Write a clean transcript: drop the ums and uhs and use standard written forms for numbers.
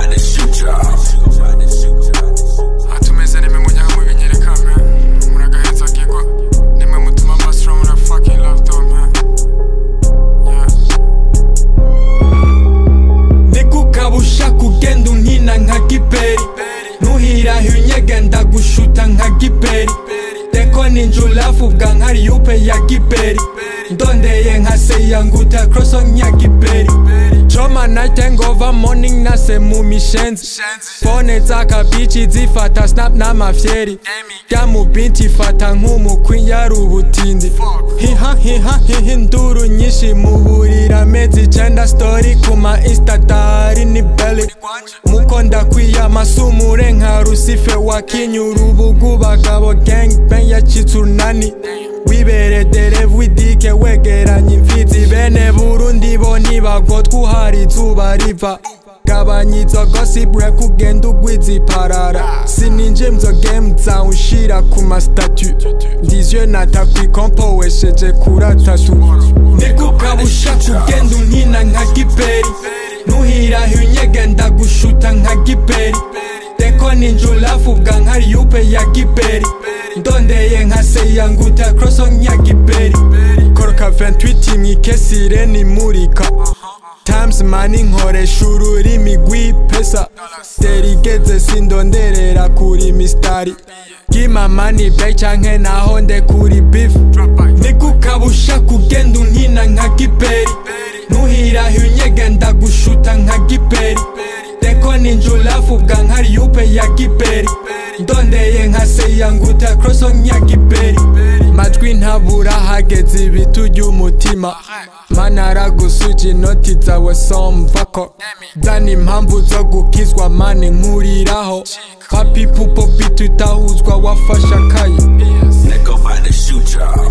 about to shoot y'all. Atumeze nimwe munyaga mubinyereka man. Muragaheza kigwa. Nimwe mutuma basura mura fucking love though man. Yeah. Nikukabusha kugenda unkina nka giperi. Nuhiraho unyega ndagushuta nka giperi. Deko ninjulafu bwa nkari yupe ya giperi. Ndondeye nka seya nguta cross on ya giperi. Choma night hangover morning nase mu mishenzi. Phone zaka bichi zifata snap na mafyeri. Gamu binti fata nkumu queen ya rubutindi. Hinduru nyishi mu burira mezi chenda story kuma insta dari ni belly. Mukonda kwiya masumure nka rusife wa kinyurubugu bagabo gang bang ya chitsunani. Wibere derevu idike wegeranye imfizi bene Burundi bo ntibagotwa uhari izuba riva. Gabanya gossip rap kugenda ugwiza iparara. Sininje mzo game zawushira ku ma statut. Ndizyo natakwikompowesheje kura tatu. Nikukabusha kugenda unkina nka giperi. Nuhiraho unyega ndagushuta nka giperi. Deko ninjulafu bwa nkari yupe ya giperi. Ndondeye nka seya nguta cross on ya giperi. Koroka 28 mwikesire nimurika. Times money nkoresha ururimi rw'ipesa. Derigeze sindonderera kuri mistari. Gima money back canke naho nde kuri beef. Nikukabusha kugenda unkina nka giperi. Nuhiraho unyega ndagushuta nka giperi. Deko ninjulafu bwa nkari yupe ya giperi. Ndondeye nka seya nguta cross on ya giperi. Matwi ntabura hageze ibitu ry'umutima. Mana aragusuja inoti zawe somvako. Zana impamvu zo gukizwa mani nkuriraho. Papi pupo bitu itahuzwa wafasha kayi. Nigga about to shoot y'all.